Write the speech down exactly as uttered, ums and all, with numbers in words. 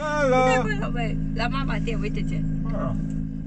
Hello. Wait, wait. La mamma, dear, wait a minute. Oh.